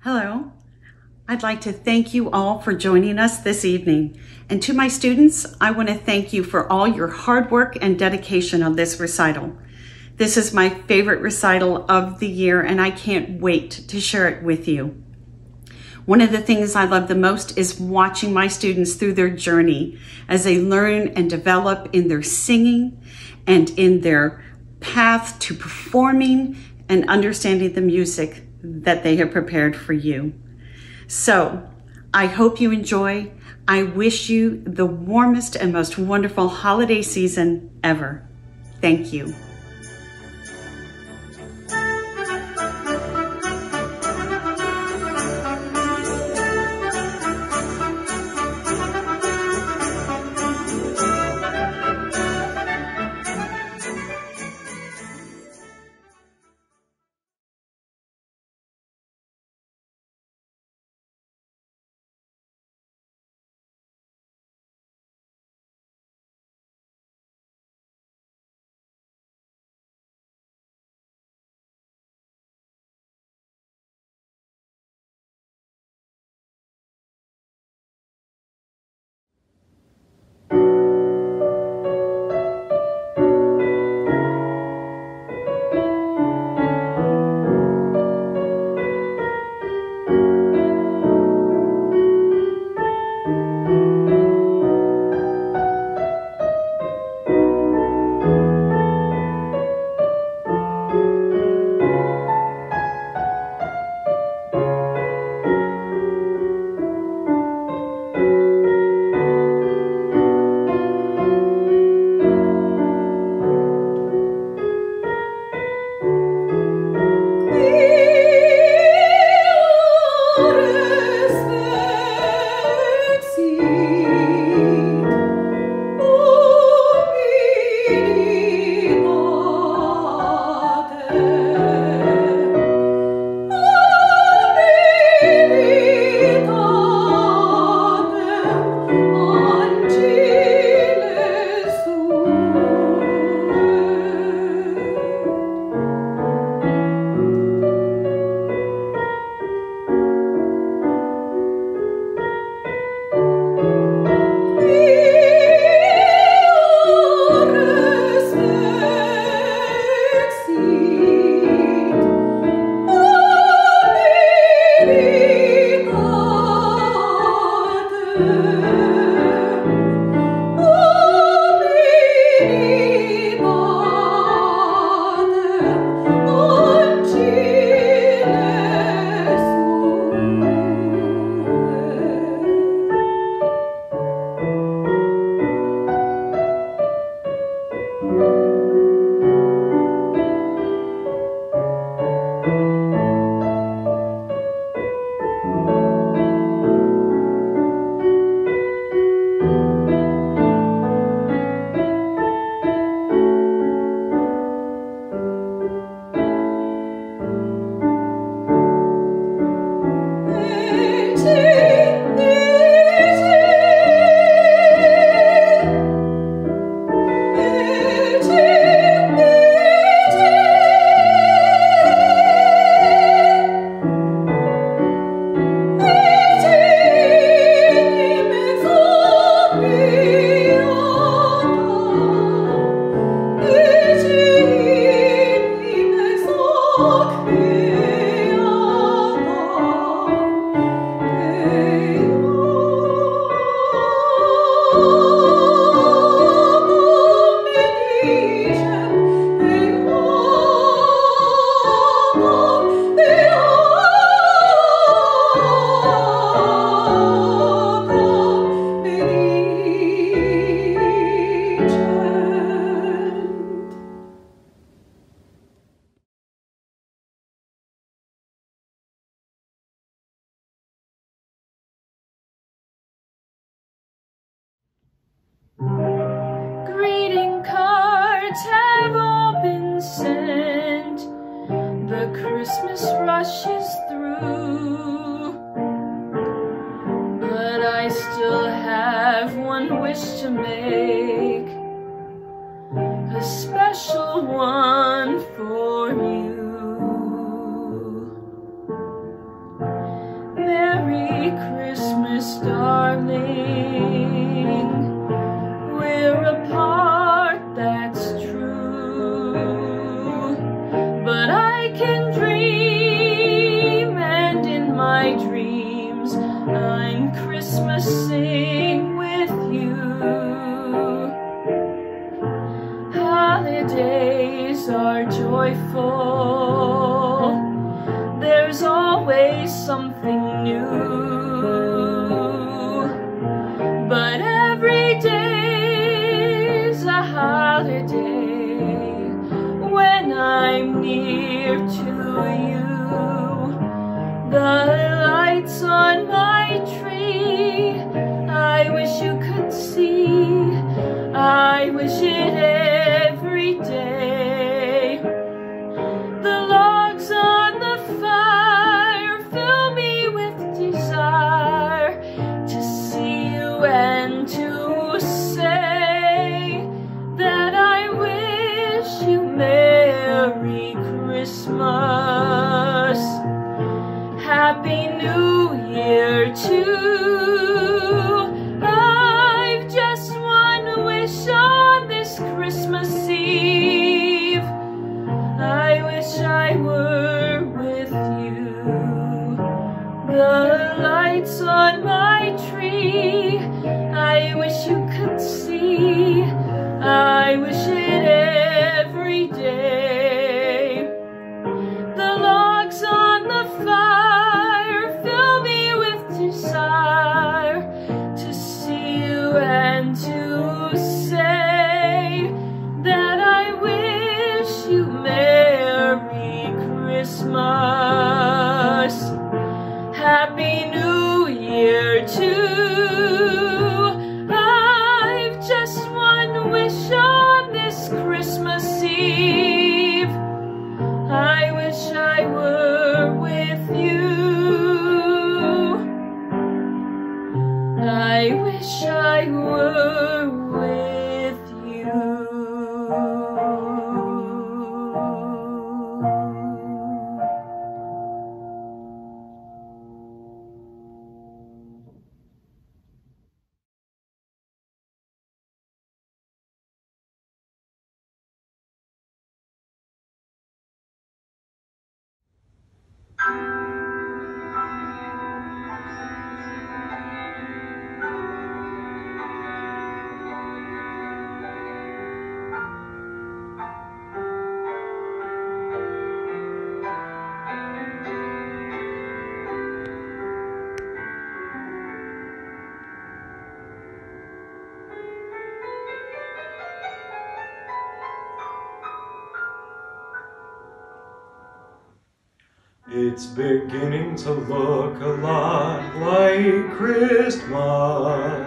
Hello. I'd like to thank you all for joining us this evening. And to my students, I want to thank you for all your hard work and dedication on this recital. This is my favorite recital of the year, and I can't wait to share it with you. One of the things I love the most is watching my students through their journey as they learn and develop in their singing and in their path to performing and understanding the music that they have prepared for you. So I hope you enjoy. I wish you the warmest and most wonderful holiday season ever. Thank you. Greeting cards have all been sent. The Christmas rush is through, but I still have one wish to make, a special one for you. Christmas, darling. We're apart, that's true, but I can dream, and in my dreams I'm Christmasing with you. Holidays are joyful, there's always something new, but every day's a holiday when I'm near to you. The lights on my tree, I wish you could see, I wish it every day. The logs on the fire fill me with desire to see you and to say that I wish you Merry Christmas. Happy New Year too. I've just one wish on this Christmas Eve. I wish I were with you. The lights on my tree, I wish you could see, I wish it every day. The logs on the fire fill me with desire to see you and to say that I wish you Merry Christmas. Happy New Year too. I've just one wish on this Christmas Eve. I wish I were with you. I wish I were with you. It's beginning to look a lot like Christmas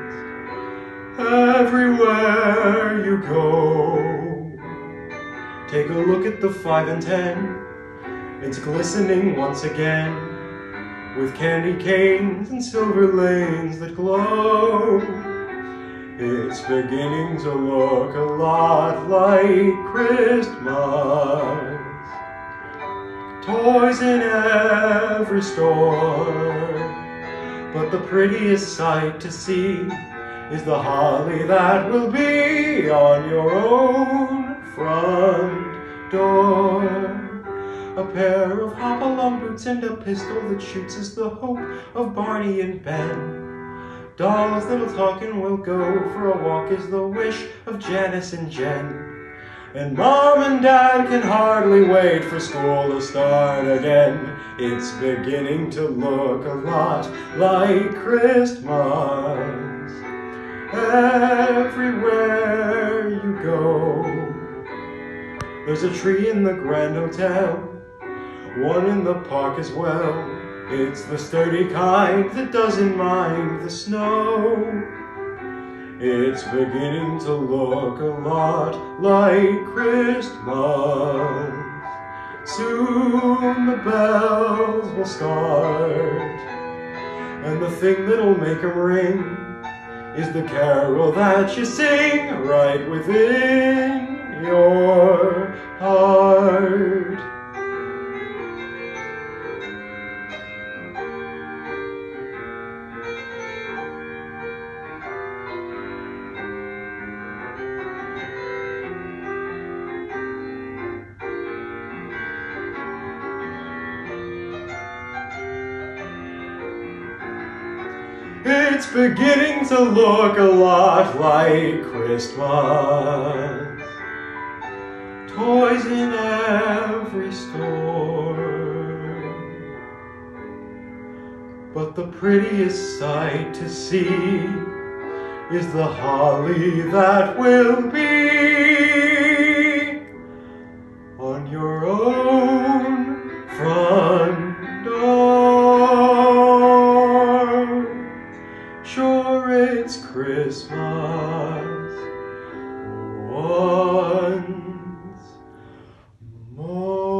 everywhere you go. Take a look at the 5 and 10. It's glistening once again with candy canes and silver lanes that glow. It's beginning to look a lot like Christmas. Toys in every store, but the prettiest sight to see is the holly that will be on your own front door. A pair of hop-along boots and a pistol that shoots is the hope of Barney and Ben. Dolls that'll talk and will go for a walk is the wish of Janice and Jen. And Mom and Dad can hardly wait for school to start again. It's beginning to look a lot like Christmas everywhere you go. There's a tree in the Grand Hotel, one in the park as well. It's the sturdy kind that doesn't mind the snow. It's beginning to look a lot like Christmas. Soon the bells will start, and the thing that'll make 'em ring is the carol that you sing right within your heart. it's beginning to look a lot like Christmas. Toys in every store, but the prettiest sight to see is the holly that will be on your own front door. Sure, it's Christmas once more.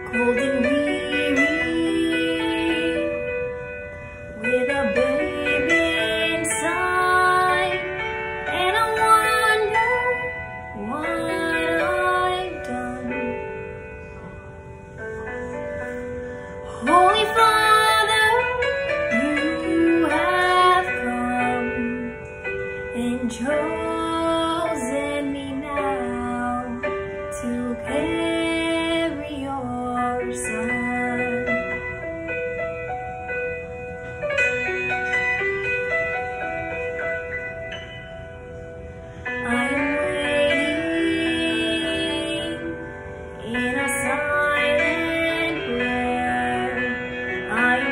old and weary, with a baby inside, and I wonder what I've done. Holy Father, you have come and chosen me now to carry your Son. I am waiting in a silent prayer. I am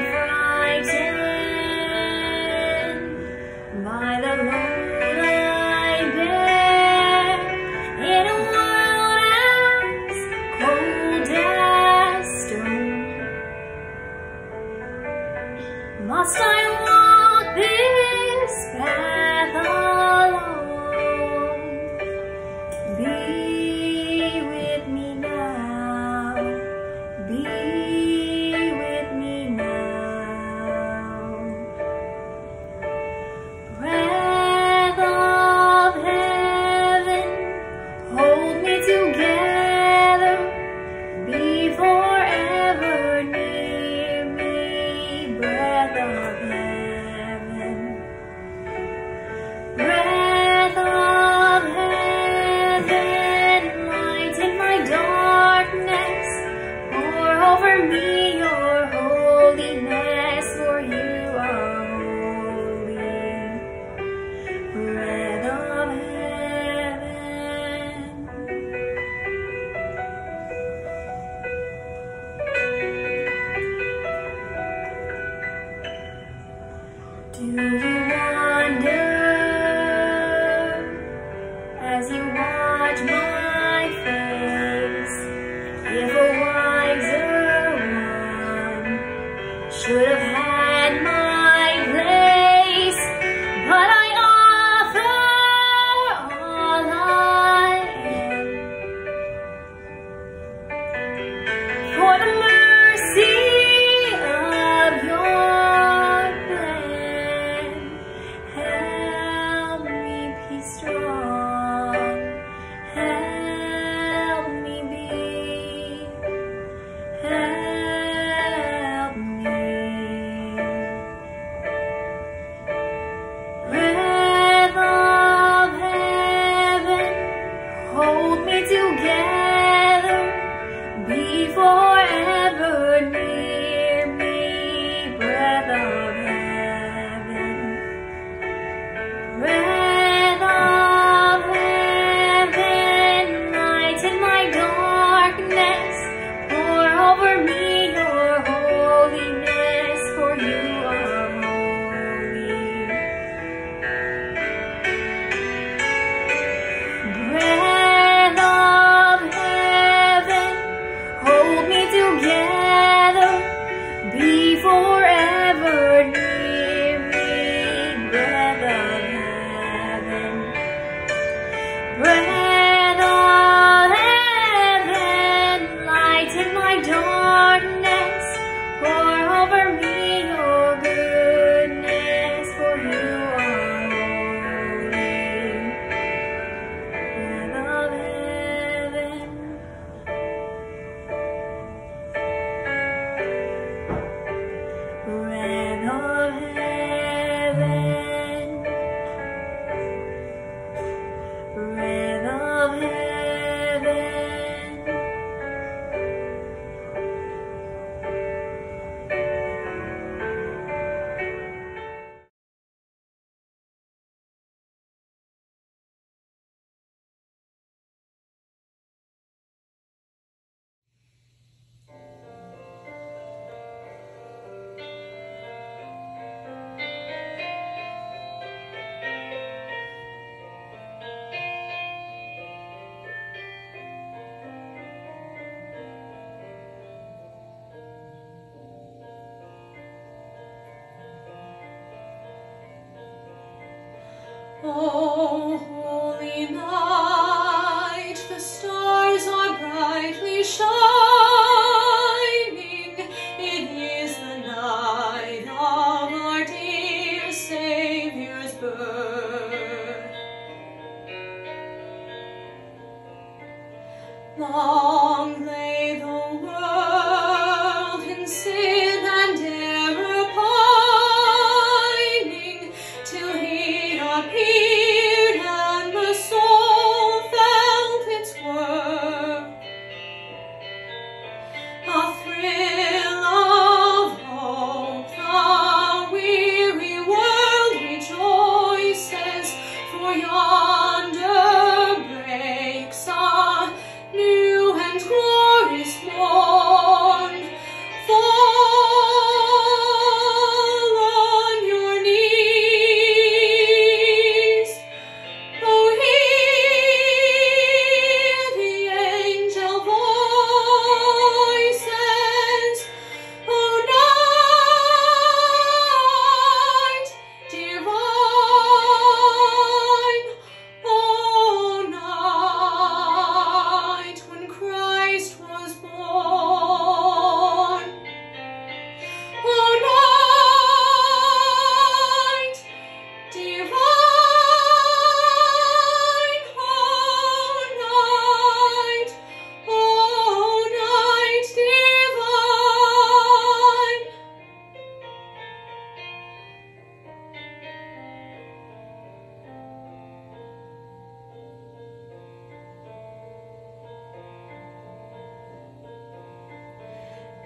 frightened by the load I bear in a world as cold as stone. Must I walk this path alone? Be with me now. Be with me now. Breath of heaven, hold me together. Be forever near me. Breath of heaven. Breath of heaven, lighten my darkness. Pour over me your holiness, for you are holy. Breath of heaven. Do you wonder as you watch my face, if a wiser one should have had my place? But I offer all I am for the mercy of your plan. Help me be strong. Help me be. Help me. Breath of heaven, hold me together. Be forever near me. Breath of heaven. Breath of heaven, lighten my darkness. Pour over me your holiness, for you are holy. Breath of heaven, hold me together. Be forever near me. Breath of heaven. Breath of heaven, lighten my darkness. Pour over me your goodness, for you are holy. Breath of heaven. Breath of heaven. Breath of heaven. Oh, holy night, the stars are brightly shining.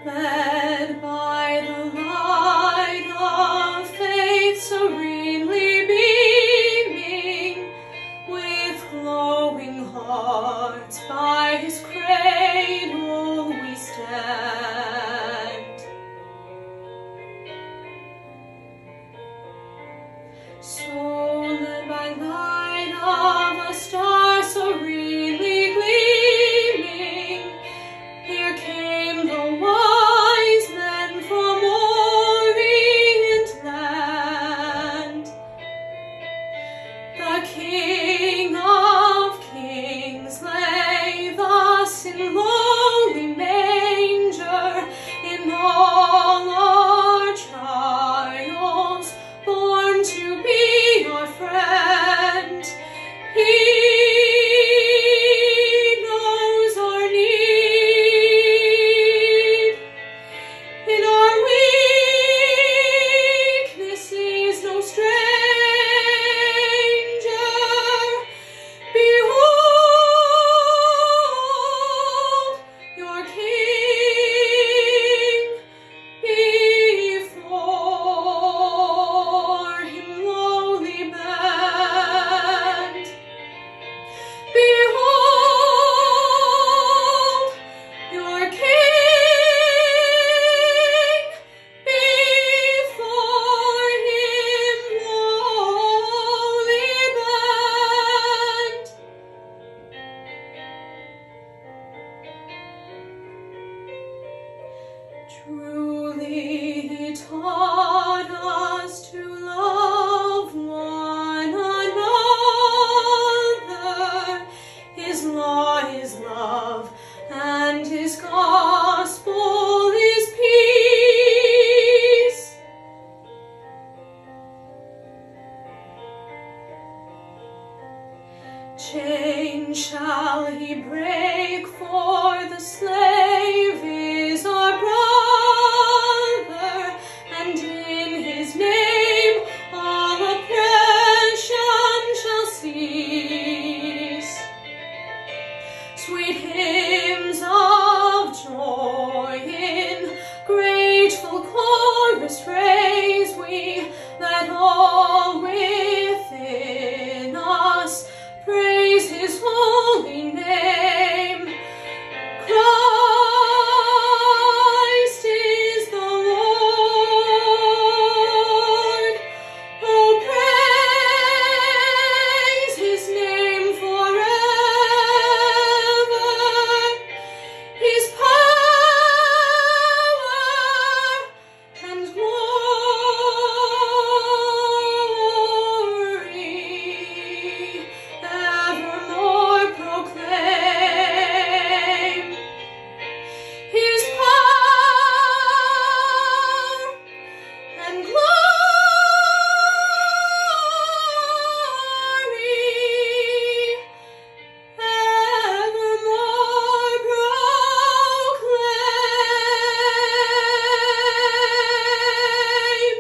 led by the light of faith serenely beaming, with glowing hearts by his cradle we stand. So led by light of a star serenely gleaming, here came the wise men from Orient land. The King of Kings lay thus in lowly manger, in all our trials, born to be our friend. He knows our need. In our weakness he's no stranger. Behold your King, before him lowly bend. Behold your King, before him lowly bend. Truly he taught us to love one another. His law is love, and his gospel is peace. Chains shall he break, for the slave is our brother, and in his name all oppression shall cease. Sweet hymns of joy in grateful chorus raise we, let all within us praise his holy name. Christ is the Lord. Oh, praise his name forever. His power and glory evermore proclaim. His power and glory evermore proclaim.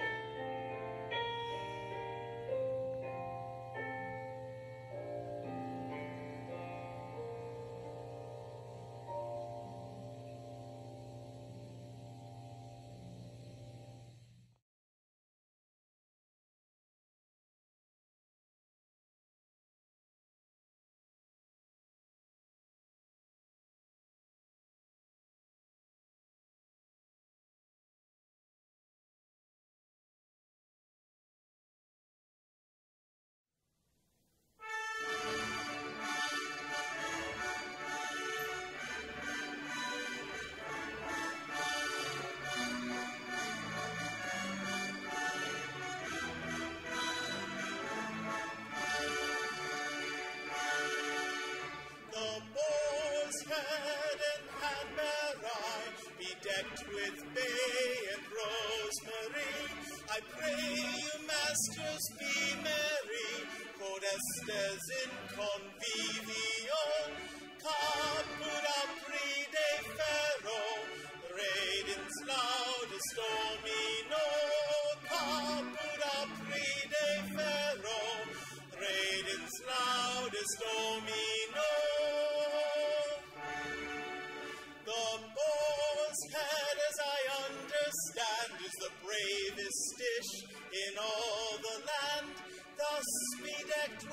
The boar's head and Hanberai, bedecked with bay and rosemary. I pray you, masters, be merry, codestes in convivio, caput apride ferro, redens laudis Domino, caput apride ferro, redens laudis Domino. The boar's head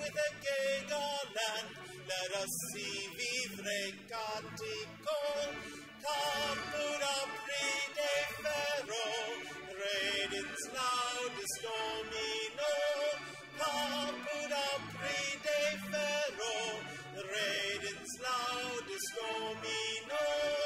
with a gay garland. Let us see vivre cantico. Caput apri de ferro, redens laudis Domino. Caput apri de ferro, redens laudis Domino.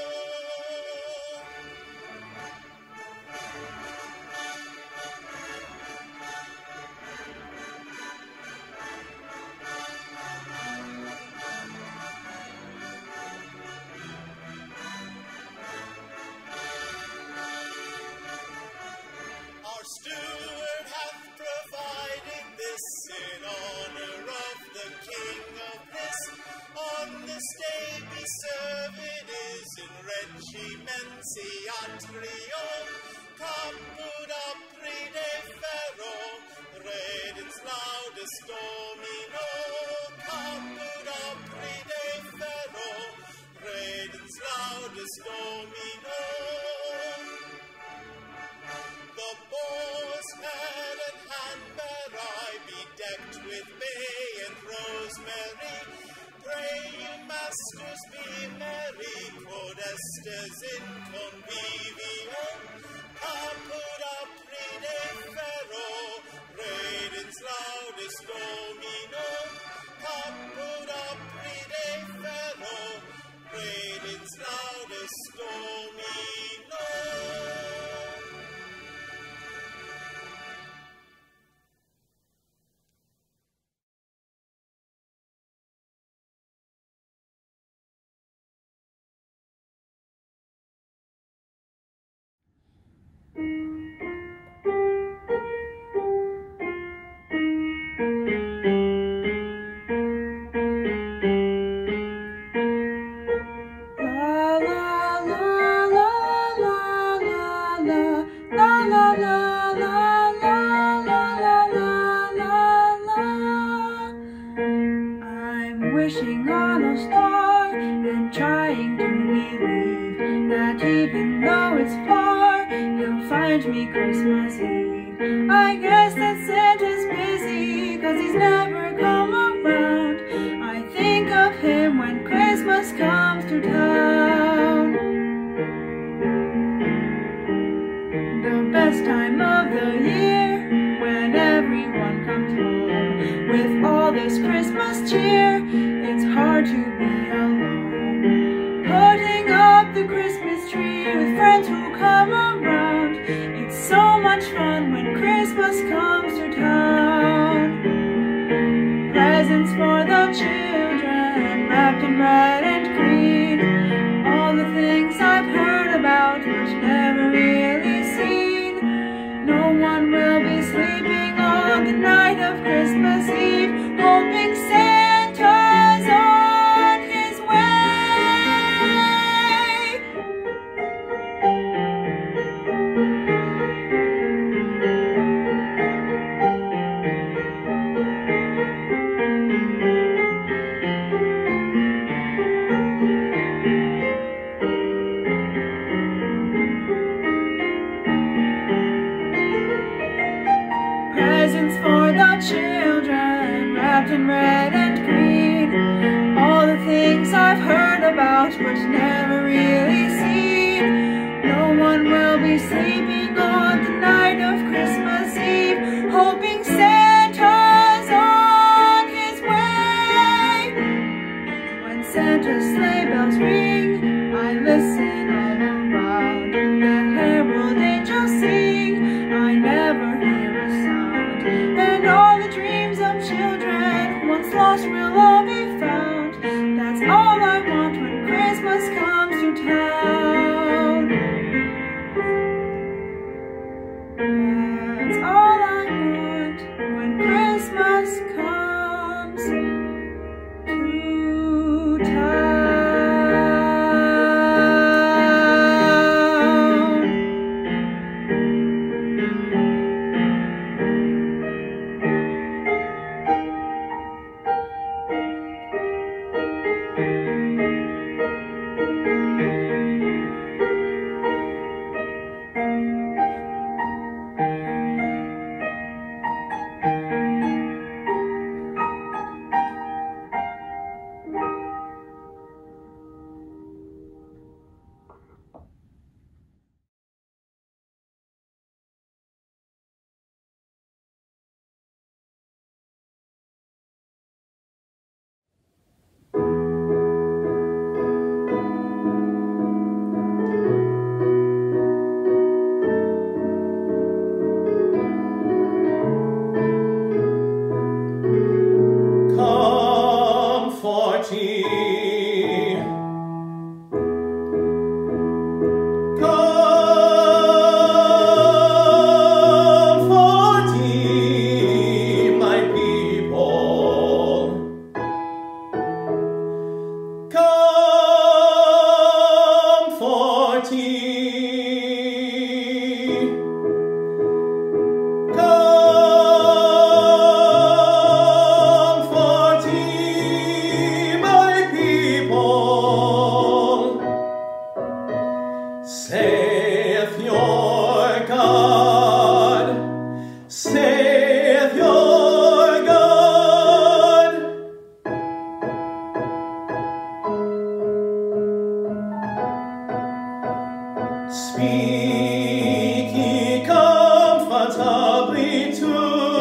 Our steward hath provided this in honor of the King of Bliss. On this day be served is in regimentatrio. Caput apri de ferro, redens laudis Domino. Caput apri de ferro, redens laudis Domino. The boar's head and handbearer be decked with bay and rosemary. Pray you, masters, be merry, codestes in convivio. Caput apri de ferro, redens laudis Domino. Caput apri de ferro, redens laudis Domino. Wishing on a star and trying to believe that even though it's far, you'll find me Christmas Eve. I guess that Santa's busy, 'cause he's never come around. I think of him when Christmas comes to town. The best time of the year, when everyone comes home with all this Christmas cheer. It's hard to be alone, putting up the Christmas tree with friends who come around. It's so much fun when Christmas comes to town. Presents for the children, wrapped in red and green. All the things I've heard about, but never really seen. No one will be sleeping on the night of Christmas Eve, hoping Santa's on his way. Presents for the children, wrapped in red and green. All the things I've heard about, but never really seen. No one will be sleeping on the night of Christmas Eve, hoping Santa's on his way. When Santa's sleigh bells ring, I listen all around. The herald angels sing, I never hear a sound. And all the dreams of children, once lost, will all be found. That's all I want when Christmas comes to town. saith your God, saith your God. Speak ye comfortably to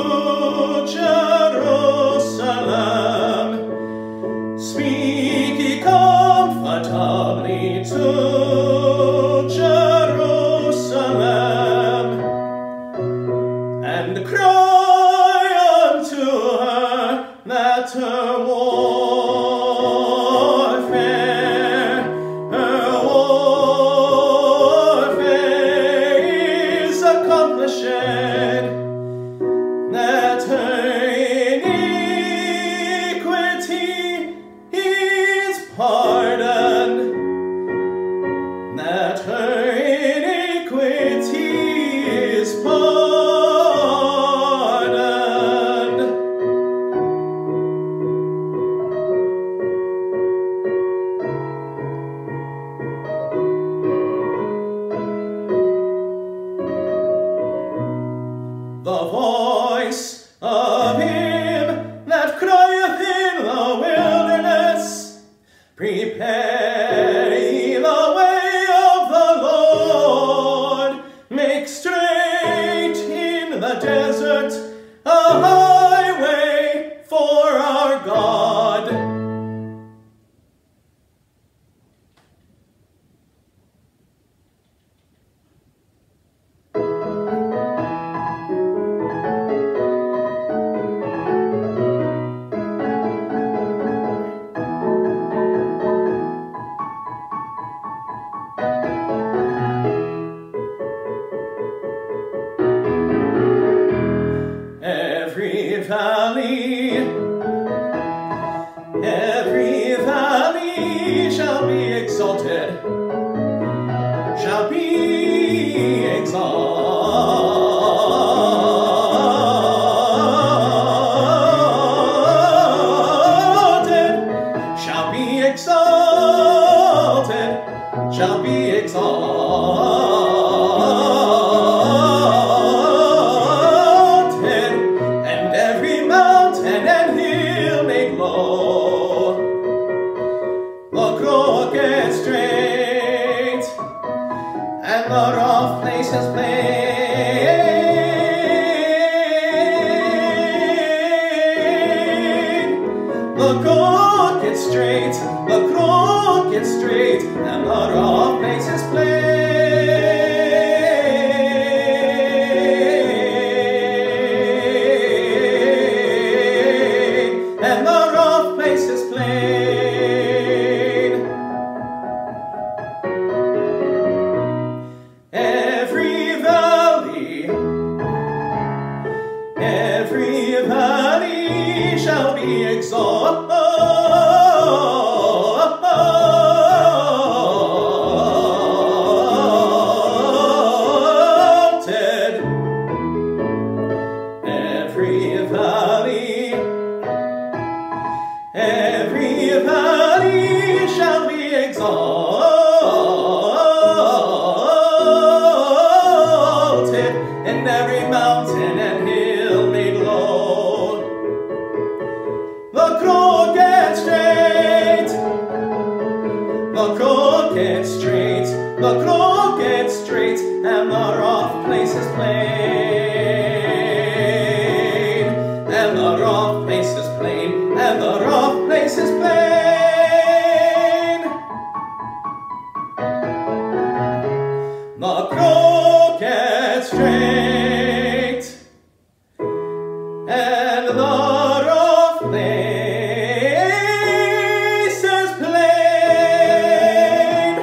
Jerusalem. Speak ye comfortably to Jerusalem, and cry unto her that her warfare is accomplished, that her iniquity is pardoned, that her iniquity is pardoned. The voice of him that crieth in the wilderness, prepare ye the way of the Lord, make straight in the desert a highway for our God. Every valley shall be exalted, shall be exalted, shall be exalted, shall be exalted, and every mountain and hill made low, the crooked straight, and the rough places plain. The crooked straight, and the rough places plain, and the rough places plain. Every valley shall be exalted, every valley shall be exalted, and every mountain and hill made low. The crooked straight, and the rough places plain, and the rough places plain, and the rough places plain. The crooked straight, and the rough places plain.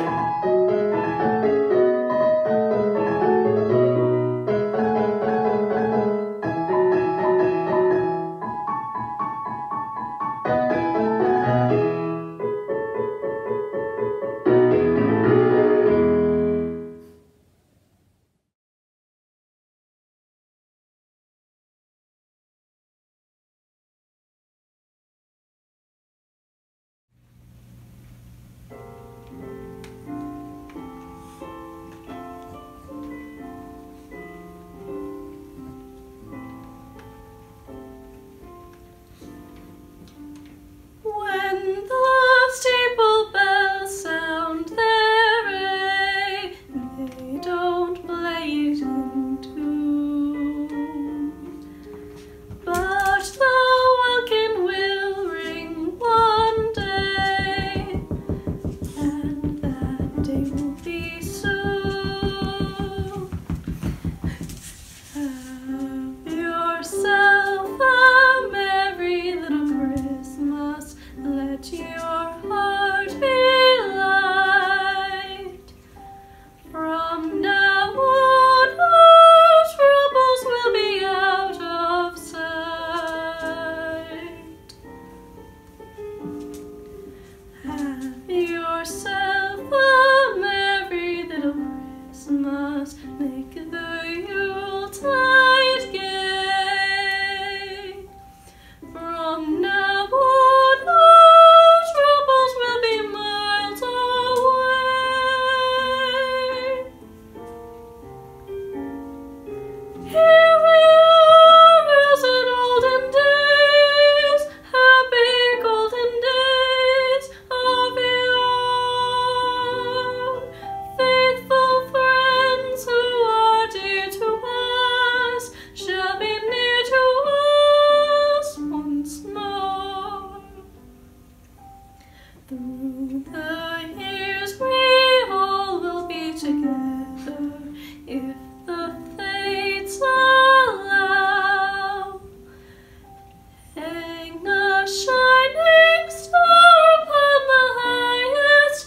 Christmas, make the Yuletide gay. From now on, our troubles will be miles away. Here we are as in olden days, happy golden days of yore. Faithful friends who are dear to us shall be near to us once more. Through the years we all will be together if the fates allow. Hang a shining star upon the highest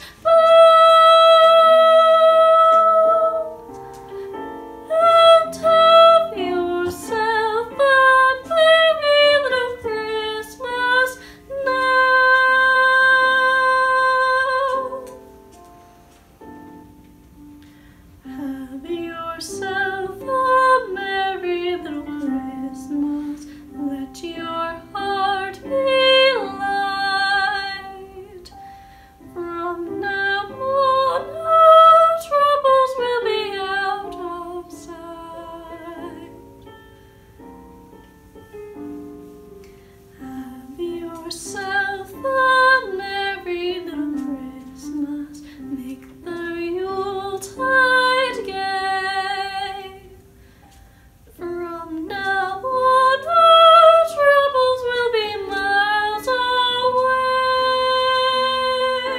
bough, and have yourself a merry little Christmas now. Have yourself a merry little Christmas. Let your heart be light. From now on, our troubles will be out of sight. Have yourself a merry little Christmas. Make the Yuletide gay. From now on, our troubles will be miles away.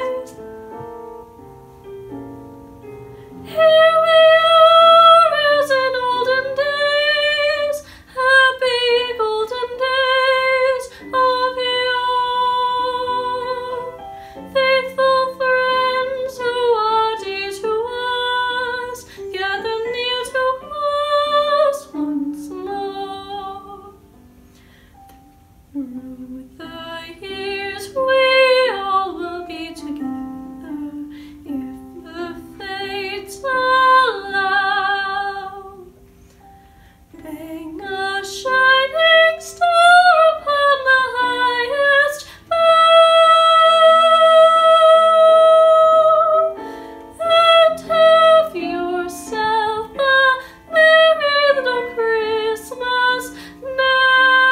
Here we are as in olden days, happy golden days of yore. Faithful friends who are dear to us, gather near to us once more. Through the years we all will be together if the fates allow. Hang a shining star upon the highest bough, and have yourself a merry little Christmas now.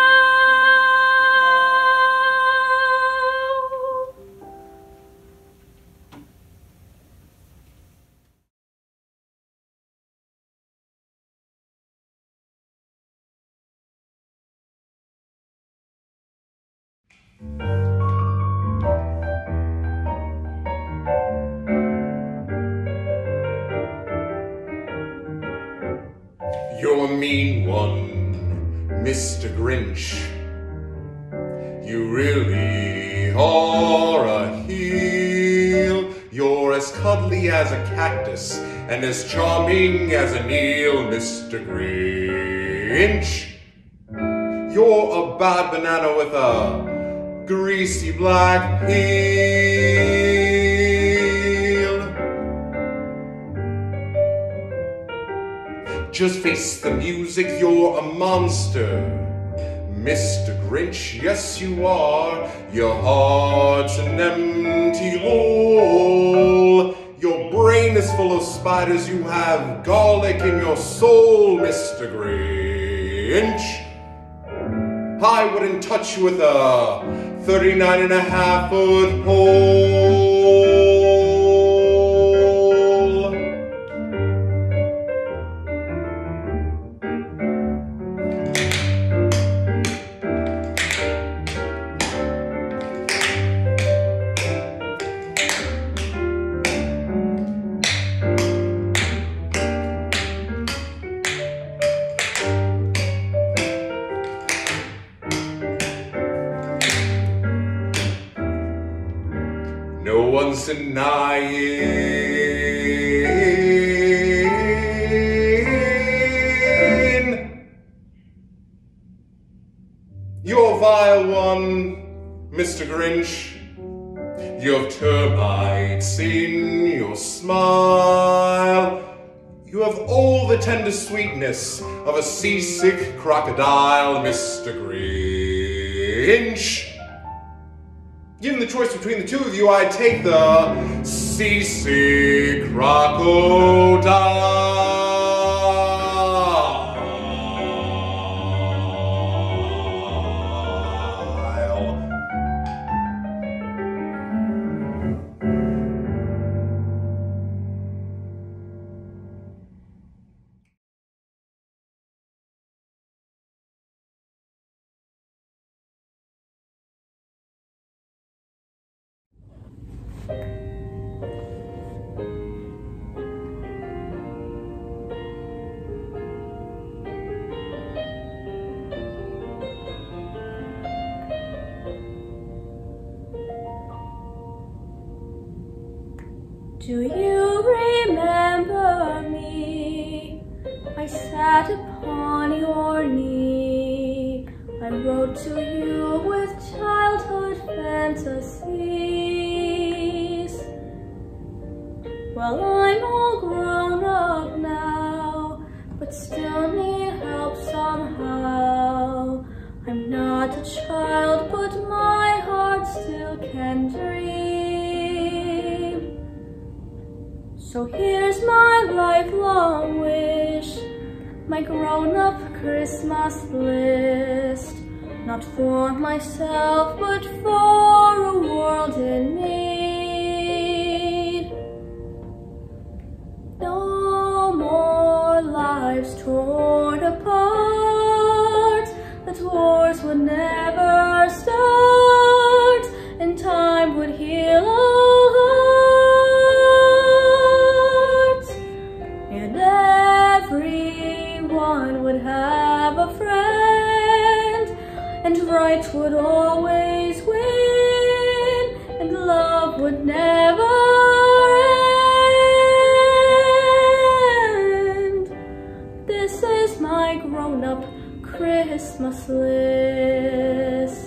You're a mean one, Mr. Grinch. You really are a heel. You're as cuddly as a cactus and as charming as an eel, Mr. Grinch. You're a bad banana with a greasy black peel. Just face the music, you're a monster, Mr. Grinch, yes you are. Your heart's an empty hole. Your brain is full of spiders, you have garlic in your soul, Mr. Grinch. I wouldn't touch you with a 39.5-foot pole. No one's denying you're a vile one, Mr. Grinch. You have termites in your smile. You have all the tender sweetness of a seasick crocodile, Mr. Grinch. Given the choice between the two of you, I'd take the seasick crocodile. Do you remember me? I sat upon your knee. I wrote to you with childhood fantasies. Well, I'm all grown up now, but still need help somehow. I'm not a child, but my heart still can dream. So here's my lifelong wish, my grown-up Christmas list. Not for myself, but for a world in need. No more lives torn apart, that wars would never start, and time would heal all hearts, and everyone would have a friend, and right would always win, and love would never end. This is my grown-up Christmas list.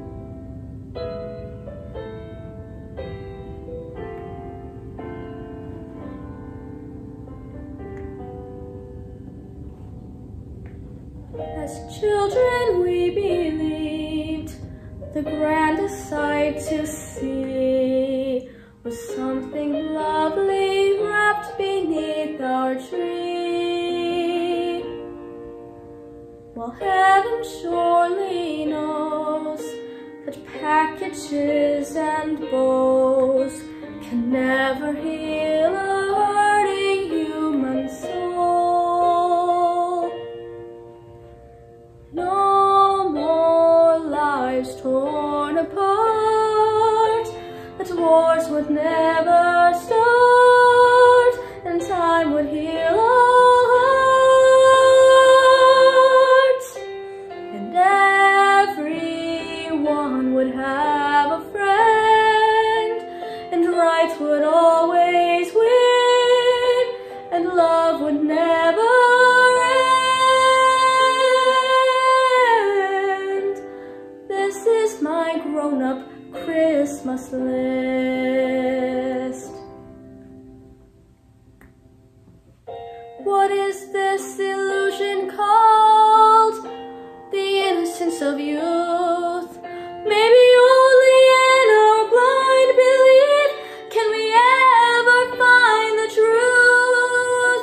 As children we believed the grandest sight to see was something lovely wrapped beneath our tree. Well, heaven surely knows that packages and bows can never heal a hurting human soul. No more lives torn apart, that wars would never start, and time would heal all hearts, and everyone would have a friend, and right would always win, and love would never end. This is my grown-up Christmas list. What is this illusion called? The innocence of youth. Maybe only in our blind belief can we ever find the truth.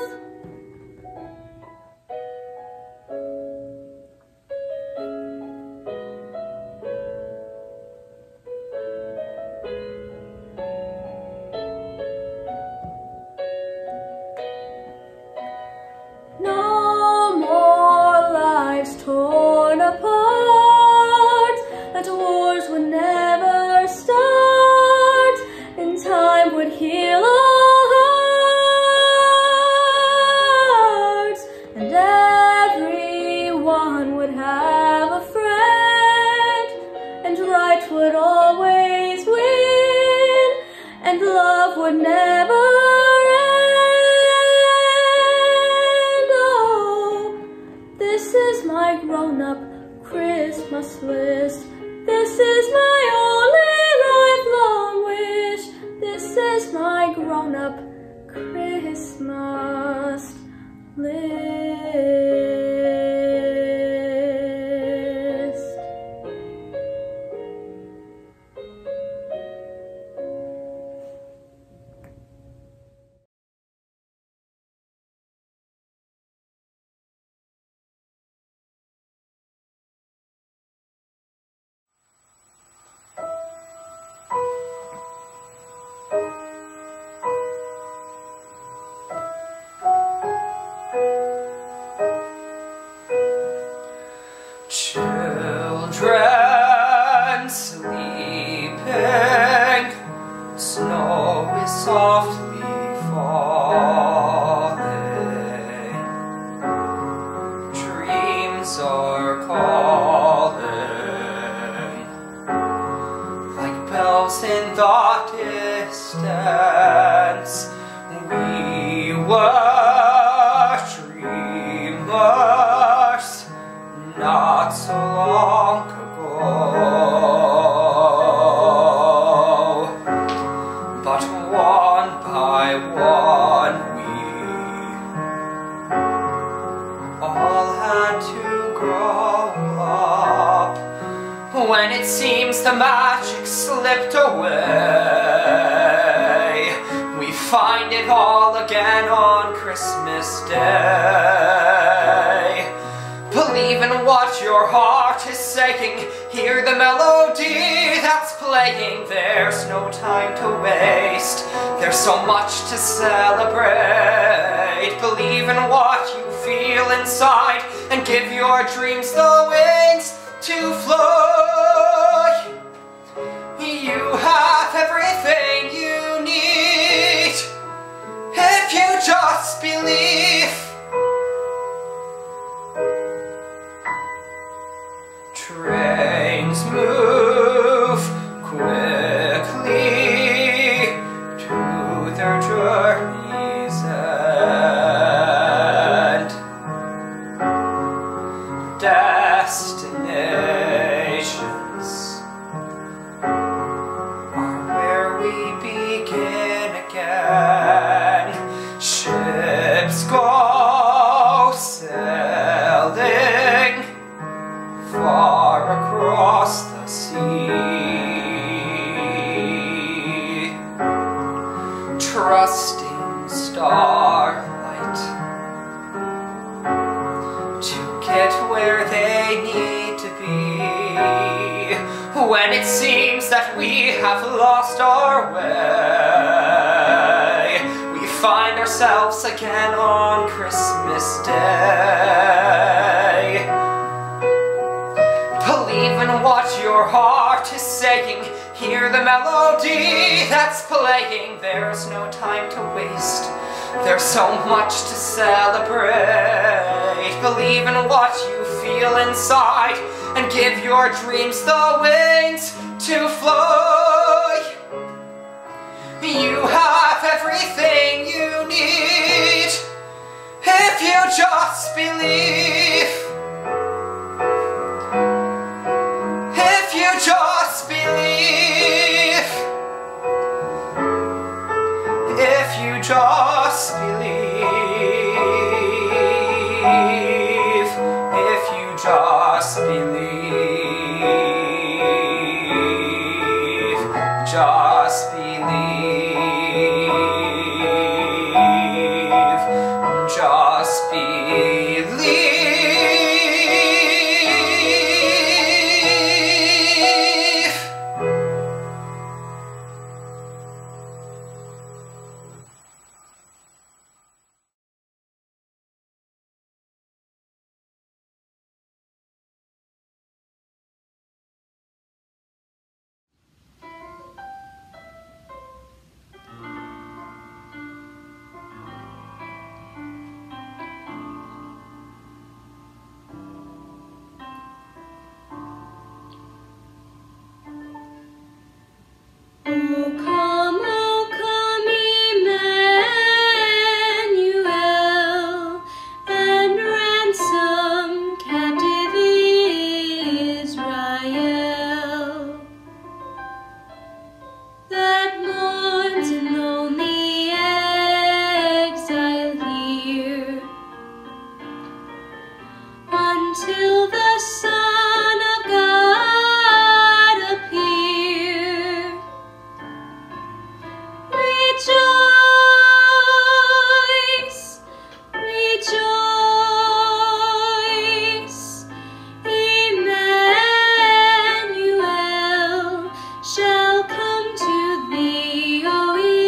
No more lives torn apart, that wars would never start, and time would heal all hearts, and everyone would have a friend, and right would always win, and love would never end. This is my grown-up Christmas list. This is my only lifelong wish. This is my grown-up Christmas grow up. When it seems the magic slipped away, we find it all again on Christmas Day. Believe in what your heart is saying, hear the melody that's playing. There's no time to waste, there's so much to celebrate. Believe in what you feel inside and give your dreams the wings to fly. You have everything you need if you just believe. Trains move quickly to their journey's end. Destinations are where we begin again. Ships go sailing far across the sea, trusting starlight to get where they need to be. When it seems that we have lost our way, we find ourselves again on Christmas Day. Believe in what your heart is saying, hear the melody that's playing. There's no time to waste, there's so much to celebrate. Believe in what you feel inside and give your dreams the wings to fly. You have everything you need if you just believe. If you just believe. If you just believe. If you just believe. Just believe. Just believe. O come, Emmanuel, and ransom captive Israel, that mourns in lonely exile here, until the Son of God appear. Rejoice, rejoice, Emmanuel shall come to thee, O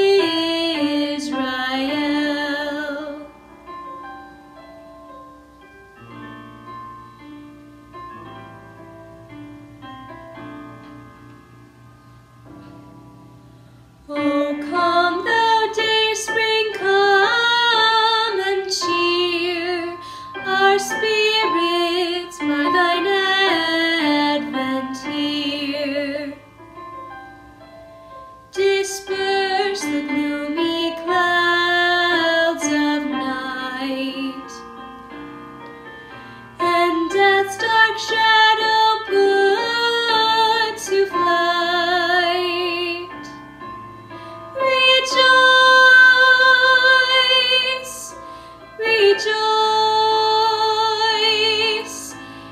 Israel. O come, thou day spring, come and cheer our spirits by thine advent here. Disperse the gloomy clouds of night, and death's dark shadow put to flight. Rejoice, rejoice,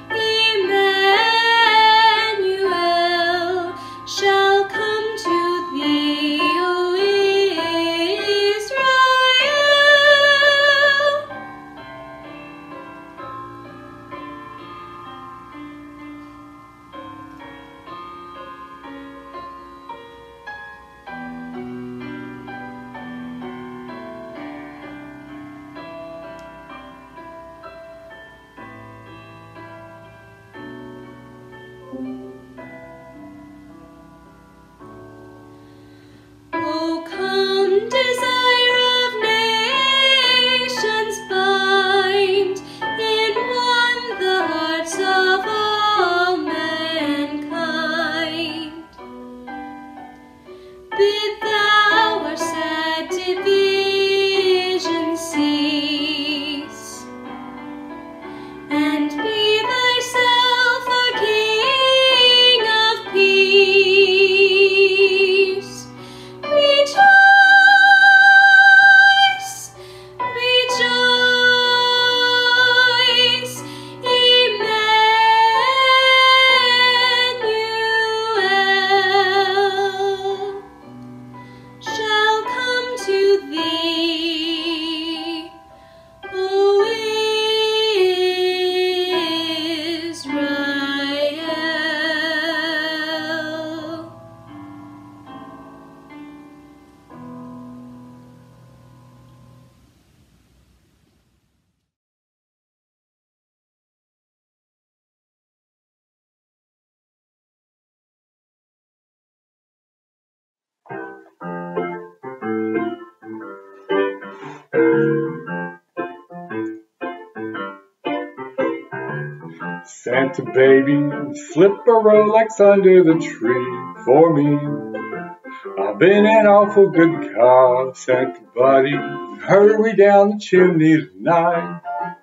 Santa baby, slip a Rolex under the tree for me. I've been an awful good cop, Santa buddy. Hurry down the chimney tonight.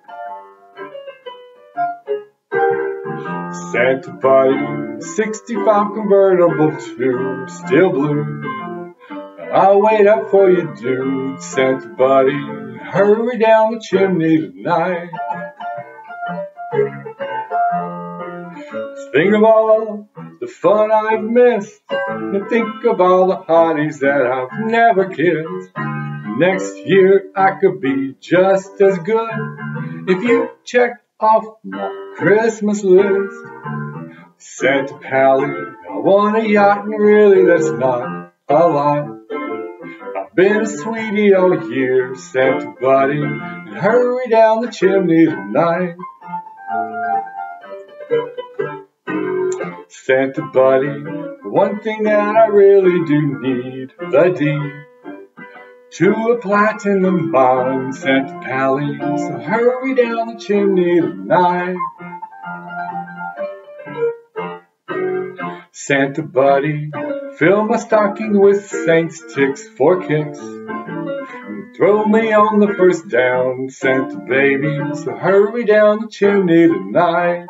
Santa buddy, 65 convertible tube, still blue. I'll wait up for you, dude. Santa buddy, hurry down the chimney tonight. Think of all the fun I've missed, and think of all the hotties that I've never kissed. Next year I could be just as good if you checked off my Christmas list. Santa Pally, I want a yacht, and really that's not a lot. I've been a sweetie all year, Santa buddy, and hurry down the chimney tonight. Santa buddy, one thing that I really do need, the deed to a platinum mine, Santa Pally, so hurry down the chimney tonight. Santa buddy, fill my stocking with Saints ticks for kicks. Throw me on the first down, Santa baby, so hurry down the chimney tonight.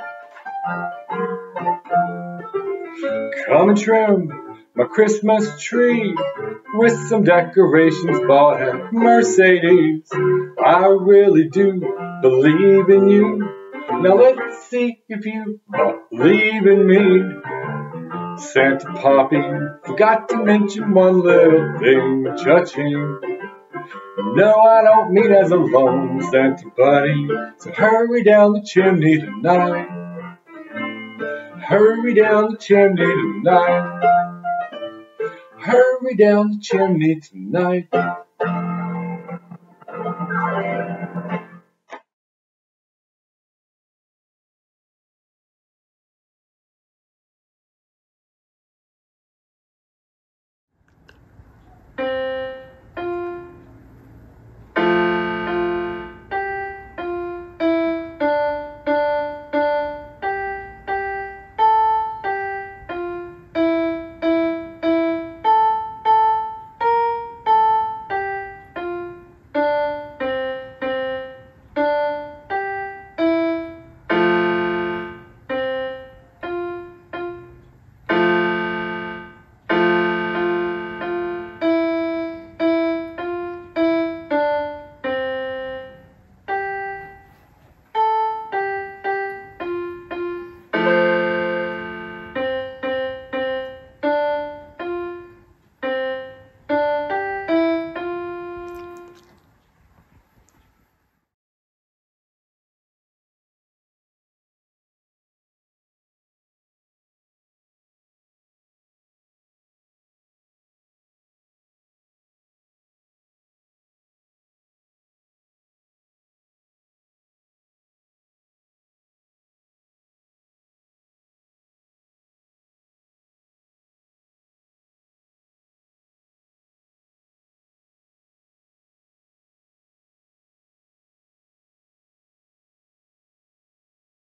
Come and trim my Christmas tree with some decorations bought at Mercedes. I really do believe in you. Now let's see if you believe in me. Santa Poppy, forgot to mention one little thing, cha-ching. No, I don't mean as a loan, Santa buddy, so hurry down the chimney tonight. Hurry down the chimney tonight. Hurry down the chimney tonight.